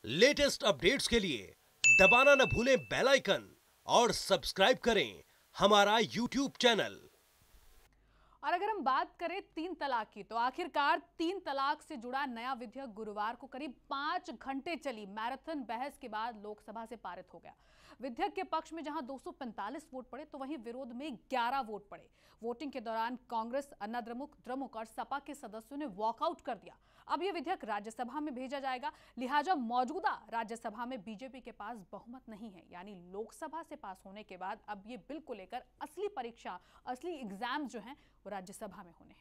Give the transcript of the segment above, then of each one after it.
Latest updates के लिए दबाना न भूलें बेल आइकन और सब्सक्राइब करें हमारा यूट्यूब चैनल। और अगर हम बात करें 3 तलाक की, तो आखिरकार 3 तलाक से जुड़ा नया विधेयक गुरुवार को करीब 5 घंटे चली मैराथन बहस के बाद लोकसभा से पारित हो गया। विधेयक के पक्ष में जहां 245 वोट पड़े, तो वहीं विरोध में 11 वोट पड़े। वोटिंग के दौरान कांग्रेस, अन्ना द्रमुक और सपा के सदस्यों ने वॉकआउट कर दिया। अब यह विधेयक राज्यसभा में भेजा जाएगा, लिहाजा मौजूदा राज्यसभा में बीजेपी के पास बहुमत नहीं है। यानी लोकसभा से पास होने के बाद अब ये बिल को लेकर असली परीक्षा, असली एग्जाम जो है वो राज्यसभा में होने हैं।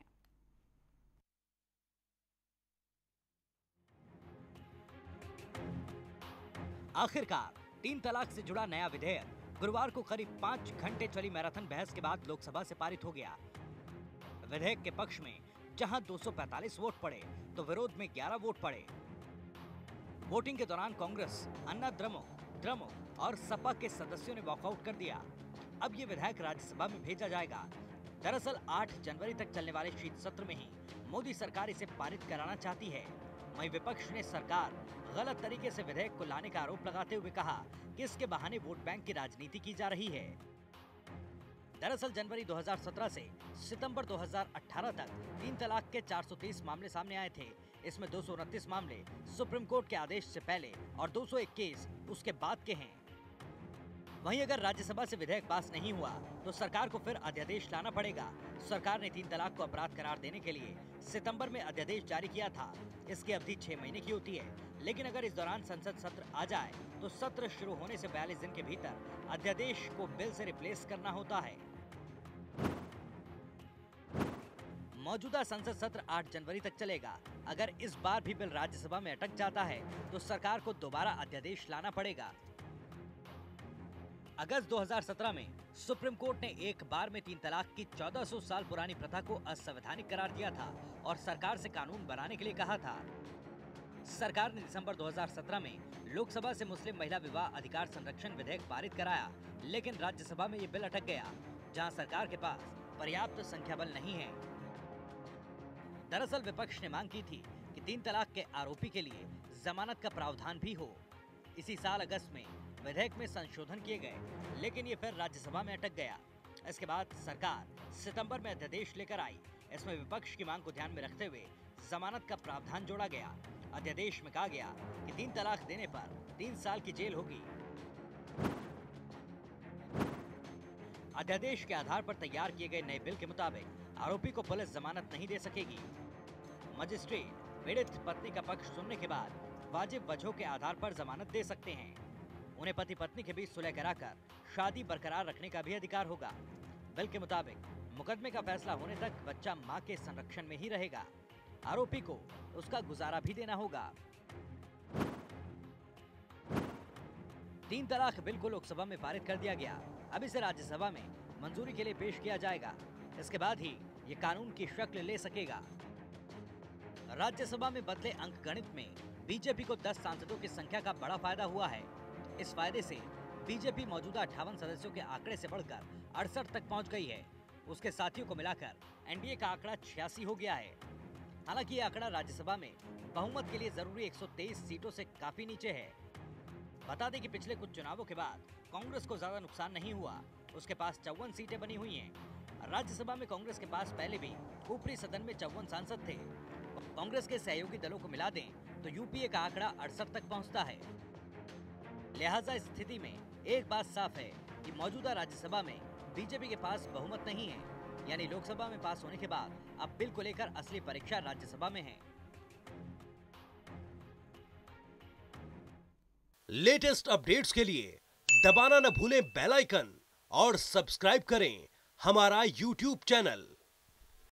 आखिरकार 3 तलाक से जुड़ा नया विधेयक गुरुवार को करीब 5 घंटे चली मैराथन बहस के बाद लोकसभा से पारित हो गया। विधेयक के पक्ष में जहां 245 वोट पड़े, तो विरोध में 11 वोट पड़े। वोटिंग के दौरान कांग्रेस, अन्ना द्रमुक और सपा के सदस्यों ने वॉकआउट कर दिया। अब ये विधेयक राज्यसभा में भेजा जाएगा। दरअसल 8 जनवरी तक चलने वाले शीत सत्र में ही मोदी सरकार इसे पारित कराना चाहती है। वहीं विपक्ष ने सरकार गलत तरीके से विधेयक को लाने का आरोप लगाते हुए कहा कि इसके बहाने वोट बैंक की राजनीति की जा रही है। दरअसल जनवरी 2017 से सितंबर 2018 तक 3 तलाक के 430 मामले सामने आए थे। इसमें 229 मामले सुप्रीम कोर्ट के आदेश से पहले और 201 केस उसके बाद के हैं। वहीं अगर राज्यसभा से विधेयक पास नहीं हुआ, तो सरकार को फिर अध्यादेश लाना पड़ेगा। सरकार ने 3 तलाक को अपराध करार देने के लिए सितंबर में अध्यादेश जारी किया था। इसकी अवधि 6 महीने की होती है, लेकिन अगर इस दौरान संसद सत्र आ जाए, तो सत्र शुरू होने से 42 दिन के भीतर अध्यादेश को बिल से रिप्लेस करना होता है। मौजूदा संसद सत्र 8 जनवरी तक चलेगा। अगर इस बार भी बिल राज्यसभा में अटक जाता है, तो सरकार को दोबारा अध्यादेश लाना पड़ेगा। अगस्त 2017 में सुप्रीम कोर्ट ने एक बार में 3 तलाक की 1400 साल पुरानी प्रथा को असंवैधानिक करार दिया था और सरकार से कानून बनाने के लिए कहा था। सरकार ने दिसंबर 2017 में लोकसभा से मुस्लिम महिला विवाह अधिकार संरक्षण विधेयक पारित कराया, लेकिन राज्यसभा में ये बिल अटक गया, जहां सरकार के पास पर्याप्त संख्या बल नहीं है। दरअसल विपक्ष ने मांग की थी कि 3 तलाक के आरोपी के लिए जमानत का प्रावधान भी हो। इसी साल अगस्त में विधेयक में संशोधन किए गए, लेकिन ये फिर राज्यसभा में अटक गया। इसके बाद सरकार सितंबर में अध्यादेश लेकर आई। इसमें विपक्ष की मांग को ध्यान में रखते हुए जमानत का प्रावधान जोड़ा गया। अध्यादेश में कहा गया कि 3 तलाक देने पर 3 साल की जेल होगी। अध्यादेश के आधार पर तैयार किए गए नए बिल के मुताबिक आरोपी को पुलिस जमानत नहीं दे सकेगी। मजिस्ट्रेट पीड़ित पत्नी का पक्ष सुनने के बाद वाजिब वजहों के आधार पर जमानत दे सकते हैं। उन्हें पति पत्नी के बीच सुलह कराकर शादी बरकरार रखने का भी अधिकार होगा। बिल के मुताबिक मुकदमे का फैसला होने तक बच्चा मां के संरक्षण में ही रहेगा। आरोपी को उसका गुजारा भी देना होगा। 3 तलाक बिल को लोकसभा में पारित कर दिया गया। अब इसे राज्यसभा में मंजूरी के लिए पेश किया जाएगा। इसके बाद ही ये कानून की शक्ल ले सकेगा। राज्यसभा में बदले अंक गणित में बीजेपी को 10 सांसदों की संख्या का बड़ा फायदा हुआ है। इस फायदे से बीजेपी मौजूदा 58 सदस्यों के आंकड़े से बढ़कर 68 तक पहुंच गई है। उसके साथियों को मिलाकर एनडीए का आंकड़ा 86 हो गया है। हालांकि ये आंकड़ा राज्यसभा में बहुमत के लिए जरूरी 123 सीटों से काफी नीचे है। बता दें कि पिछले कुछ चुनावों के बाद कांग्रेस को ज्यादा नुकसान नहीं हुआ। उसके पास 54 सीटें बनी हुई हैं। राज्यसभा में कांग्रेस के पास पहले भी ऊपरी सदन में 54 सांसद थे। कांग्रेस के सहयोगी दलों को मिला दें तो यूपीए का आंकड़ा 68 तक पहुंचता है। लिहाजा इस स्थिति में एक बात साफ है कि मौजूदा राज्यसभा में बीजेपी के पास बहुमत नहीं है। यानी लोकसभा में पास होने के बाद अब बिल को लेकर असली परीक्षा राज्यसभा में है। लेटेस्ट अपडेट्स के लिए दबाना न भूलें बेल आइकन और सब्सक्राइब करें हमारा यूट्यूब चैनल।